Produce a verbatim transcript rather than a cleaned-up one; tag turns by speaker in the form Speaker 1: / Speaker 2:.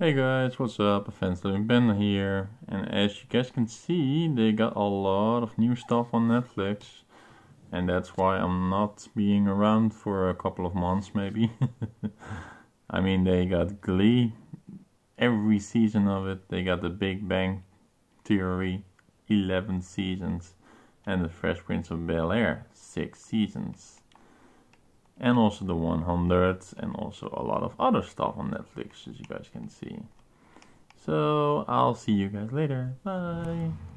Speaker 1: Hey guys, what's up? Advanced Living Ben here, and as you guys can see, they got a lot of new stuff on Netflix, and that's why I'm not being around for a couple of months maybe. I mean, they got Glee, every season of it. They got The Big Bang Theory, eleven seasons, and The Fresh Prince of Bel-Air, six seasons. And also the one hundred, and also a lot of other stuff on Netflix, as you guys can see. So I'll see you guys later. Bye.